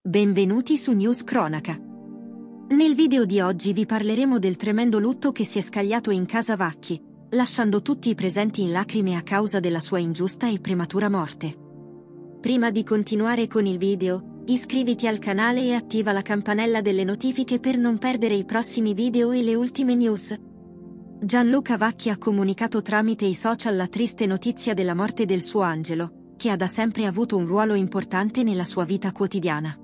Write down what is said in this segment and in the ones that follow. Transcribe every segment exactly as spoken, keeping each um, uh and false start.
Benvenuti su News Cronaca. Nel video di oggi vi parleremo del tremendo lutto che si è scagliato in casa Vacchi, lasciando tutti i presenti in lacrime a causa della sua ingiusta e prematura morte. Prima di continuare con il video, iscriviti al canale e attiva la campanella delle notifiche per non perdere i prossimi video e le ultime news. Gianluca Vacchi ha comunicato tramite i social la triste notizia della morte del suo angelo, che ha da sempre avuto un ruolo importante nella sua vita quotidiana.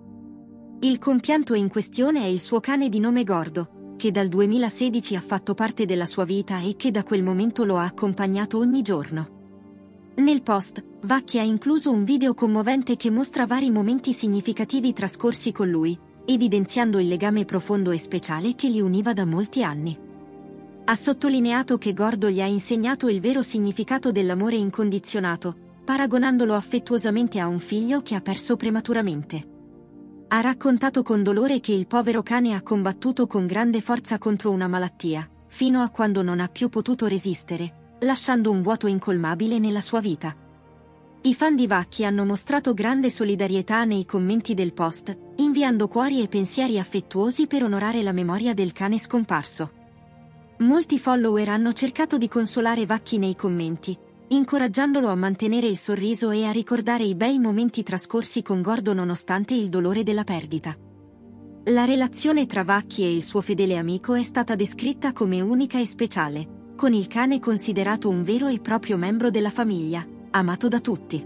Il compianto in questione è il suo cane di nome Gordo, che dal duemilasedici ha fatto parte della sua vita e che da quel momento lo ha accompagnato ogni giorno. Nel post, Vacchi ha incluso un video commovente che mostra vari momenti significativi trascorsi con lui, evidenziando il legame profondo e speciale che li univa da molti anni. Ha sottolineato che Gordo gli ha insegnato il vero significato dell'amore incondizionato, paragonandolo affettuosamente a un figlio che ha perso prematuramente. Ha raccontato con dolore che il povero cane ha combattuto con grande forza contro una malattia, fino a quando non ha più potuto resistere, lasciando un vuoto incolmabile nella sua vita. I fan di Vacchi hanno mostrato grande solidarietà nei commenti del post, inviando cuori e pensieri affettuosi per onorare la memoria del cane scomparso. Molti follower hanno cercato di consolare Vacchi nei commenti, incoraggiandolo a mantenere il sorriso e a ricordare i bei momenti trascorsi con Gordo nonostante il dolore della perdita. La relazione tra Vacchi e il suo fedele amico è stata descritta come unica e speciale, con il cane considerato un vero e proprio membro della famiglia, amato da tutti.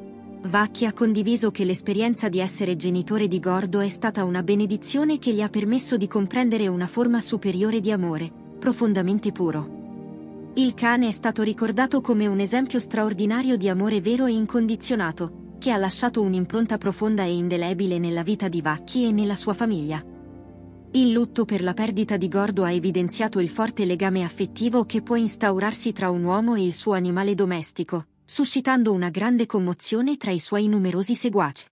Vacchi ha condiviso che l'esperienza di essere genitore di Gordo è stata una benedizione che gli ha permesso di comprendere una forma superiore di amore, profondamente puro. Il cane è stato ricordato come un esempio straordinario di amore vero e incondizionato, che ha lasciato un'impronta profonda e indelebile nella vita di Vacchi e nella sua famiglia. Il lutto per la perdita di Gordo ha evidenziato il forte legame affettivo che può instaurarsi tra un uomo e il suo animale domestico, suscitando una grande commozione tra i suoi numerosi seguaci.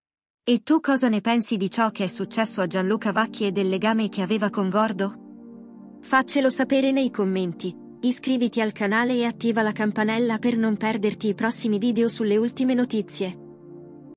E tu cosa ne pensi di ciò che è successo a Gianluca Vacchi e del legame che aveva con Gordo? Faccelo sapere nei commenti. Iscriviti al canale e attiva la campanella per non perderti i prossimi video sulle ultime notizie.